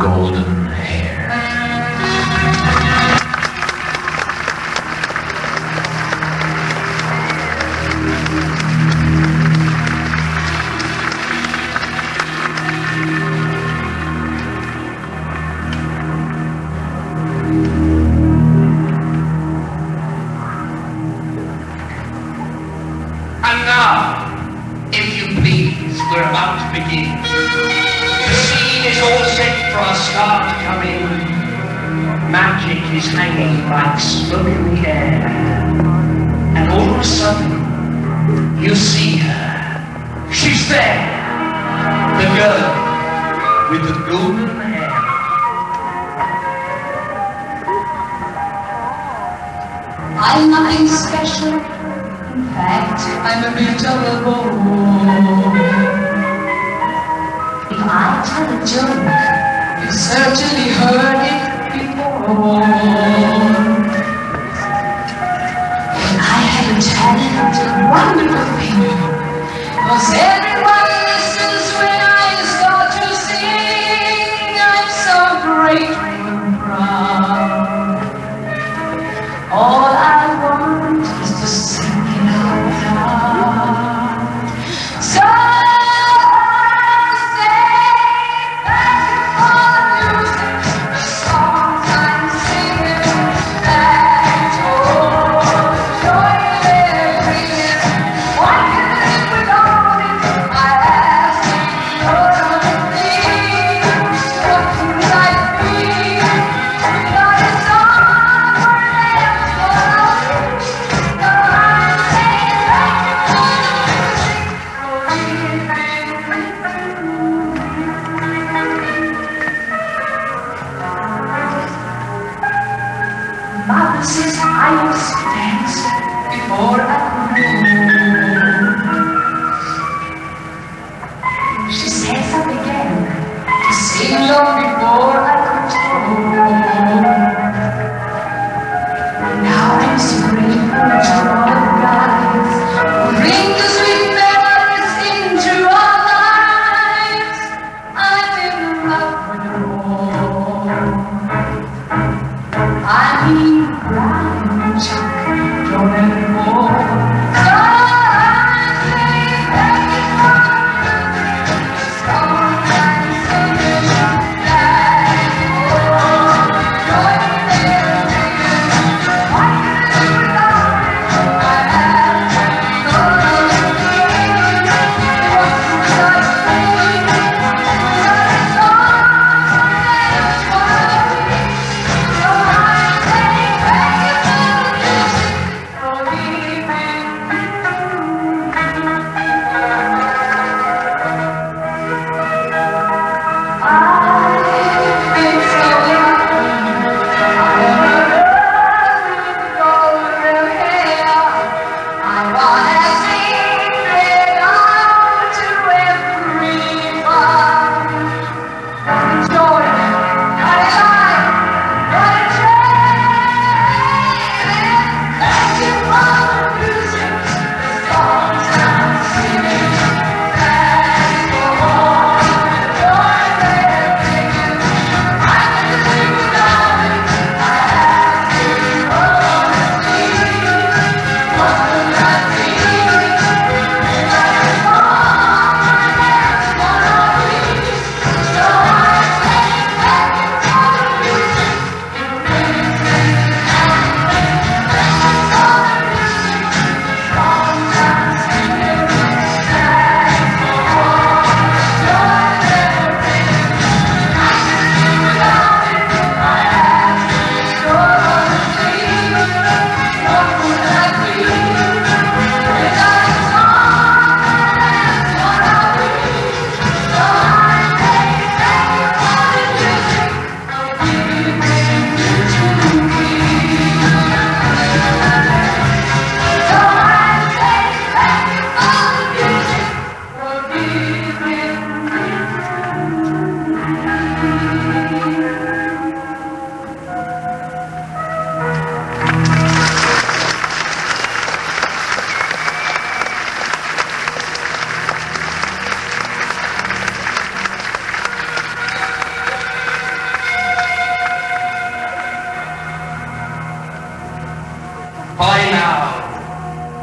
golden hair. And now, if you please, we're about to begin. The scene is all set for our star to come in. Magic is hanging like smoke in the air. And all of a sudden, you see her. She's there. The girl with the golden hair. I'm nothing special. In fact, I'm a bit of a bore. If I tell a joke, you've certainly heard it before. But I have a talent, a wonderful thing, 'cause everyone listens when I start to sing. I'm so grateful and proud. All I want is to sing it out loud. So I say thank you for the music, the songs I'm singing, and all the joy they're bringing. One can live without it. I ask you to please. What could I be without a song for them? Mother says I must dance before I move. She says I began to sing long before I could talk. Now I'm so grateful to all the guys who bring the sweet melodies into our lives. I'm in love with them all. I mean, Brian, Chuck, John and Paul.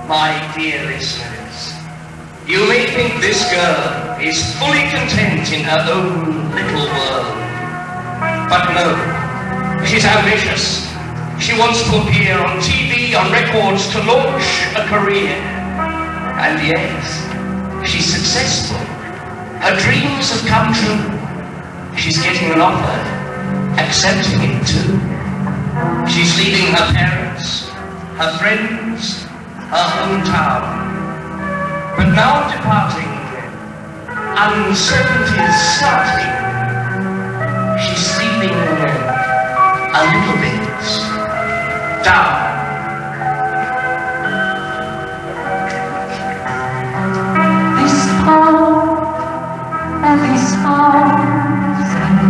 My dear listeners, you may think this girl is fully content in her own little world. But no, she's ambitious. She wants to appear on TV, on records, to launch a career. And yes, she's successful. Her dreams have come true. She's getting an offer, accepting it too. She's leaving her parents, her friends, her hometown. But now departing, uncertainty is starting. She's sleeping a little bit down. This heart and this house,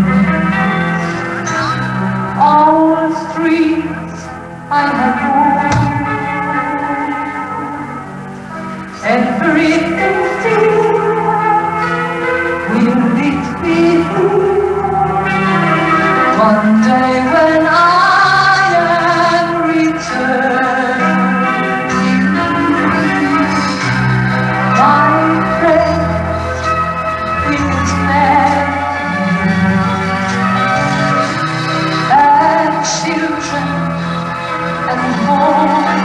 all the streets I have walked, everything still, will it be one day when I am returned? My friends with its and children and home,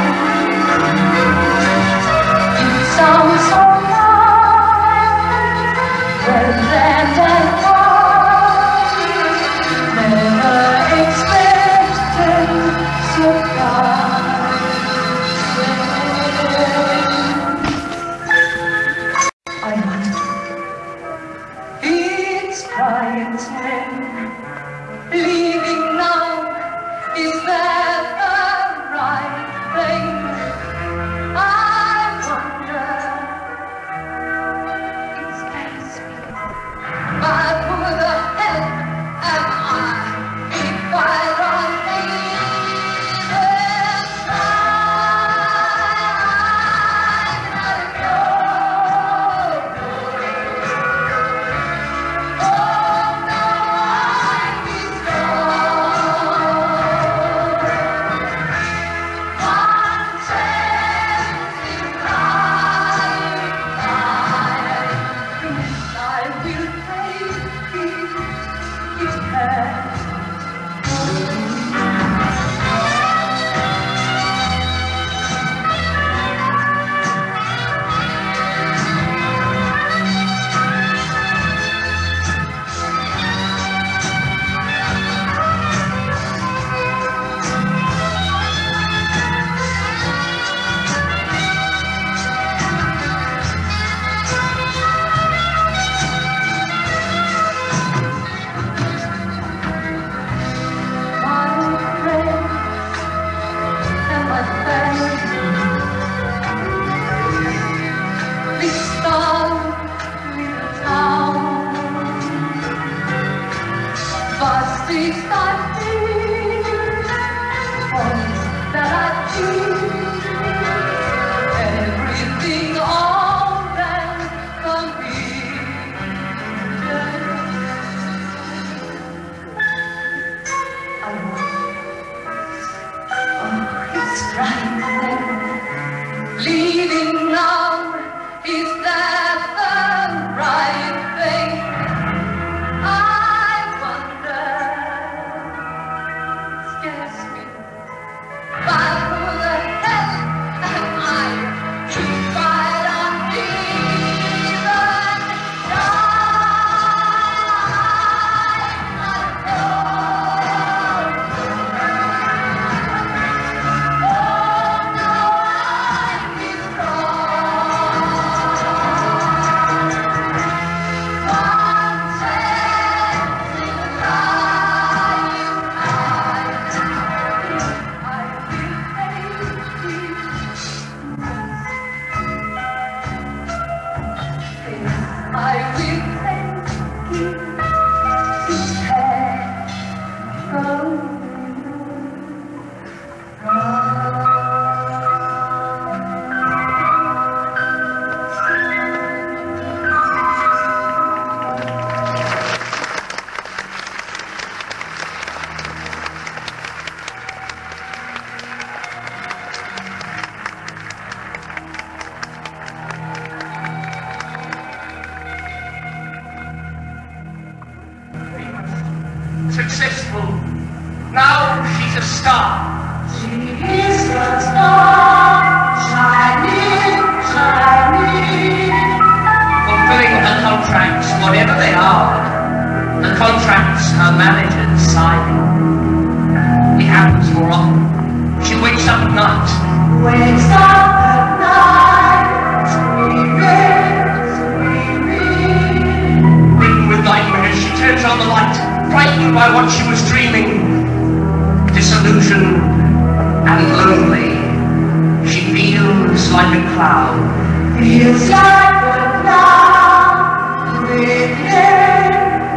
it sounds so nice, well land and never expected surprise. I wonder, it's quiet men leaving now. Is that the right thing? I wonder. It scares me. But who the hell am I if I don't even everything all that can be. I wonder, oh, it's right there, leaving now, is that the right thing? I wonder, scares me. But who the hell am I if I don't even try? Oh no, I'm star. She is the star, shining, shining. Fulfilling her contracts, whatever they are. The contracts her managers signing. It happens more often. She wakes up at night. Wakes up at night, screaming. Ridden with nightmares, she turns on the light, frightened by what she was dreaming. Disillusioned and lonely, she feels like a cloud. Feels like a cloud, ringing,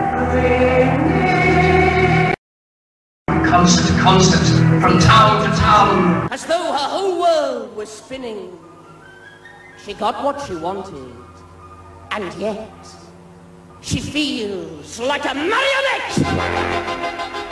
ringing. Constant, from town to town. As though her whole world was spinning. She got what she wanted, and yet she feels like a marionette.